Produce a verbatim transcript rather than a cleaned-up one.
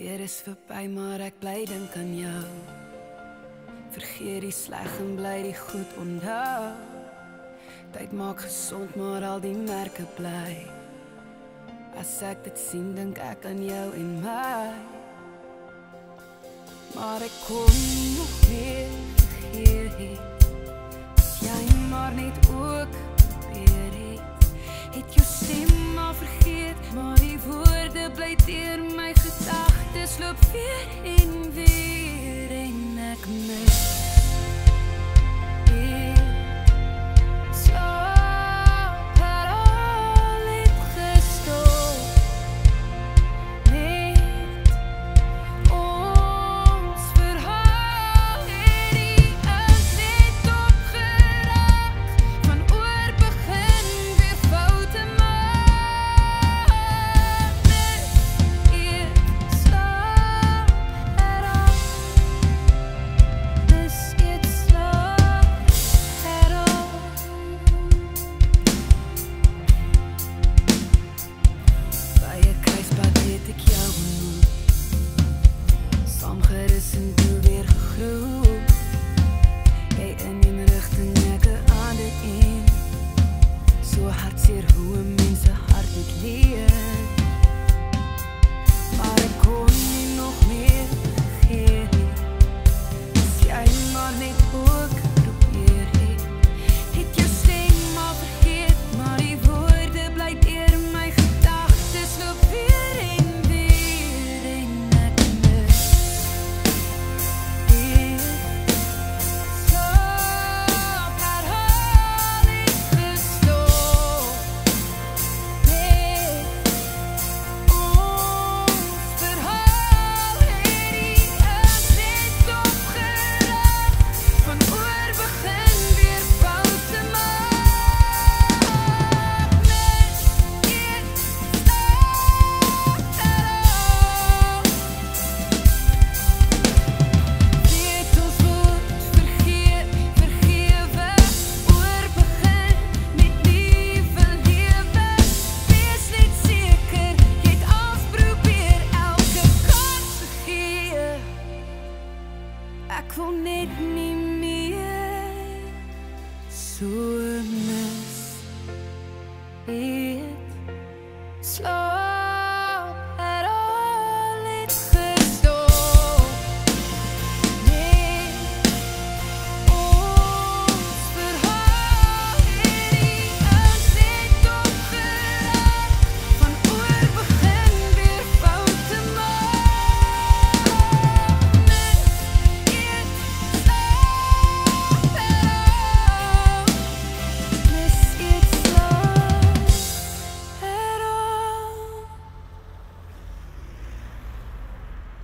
Weer is verby, maar ek bly dink aan jou. Vergeet die sleg en bly die goed onthou. Tyd maak gesond, maar al die merke bly. As ek dit sien, dink ek aan jou en my. Maar ek kon nie nog meer vergeet het. As jy maar net ook probeer het. Het jou stem al vergeet, maar die woorde bly deur my gedagtes loop weer en weer en ek mis weer slaap het al het gestop net ons verhaal het die is net opgeraak van oor begin weer foute maak mis weer slaap het al mis weer slaap het al by 'n kruispunt het ek jou ontmoet, saamgerus en toe weer gegroet. Jy in een rigting, ek 'n ander een. So hartseer hoe 'n mens 'n hart moet leer. Maar ek kon nie nog meer vergeet nie. As jy maar net ook probeer het. Het jou stem al vergeet, maar die woorde bly deur my gedagtes loop weer en weer en ek mis weer slaap herhaal het gestop net ons verhaal het die is net opgeraak van oor begin weer foute maak mis weer slaap herhaal. Weet ons word vergeet, vergewe, oor begin met nuwe lewe. Wees net seker, jy het afprobeer elke kans gegee. Ek wil net nie meer so mis het slaap